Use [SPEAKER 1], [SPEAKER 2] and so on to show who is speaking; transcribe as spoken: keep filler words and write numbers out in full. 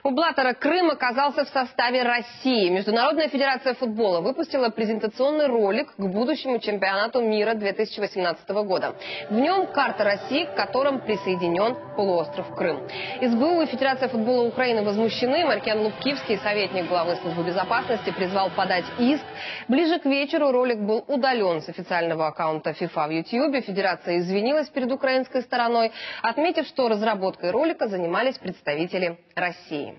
[SPEAKER 1] У блаттера Крым оказался в составе России. Международная федерация футбола выпустила презентационный ролик к будущему чемпионату мира две тысячи восемнадцатого года. В нем карта России, к которым присоединен полуостров Крым. Из БУ и Федерация футбола Украины возмущены. Маркиан Лубкивский, советник главы службы безопасности, призвал подать иск. Ближе к вечеру ролик был удален с официального аккаунта ФИФА в Ютьюбе. Федерация извинилась перед украинской стороной, отметив, что разработкой ролика занимались представители России.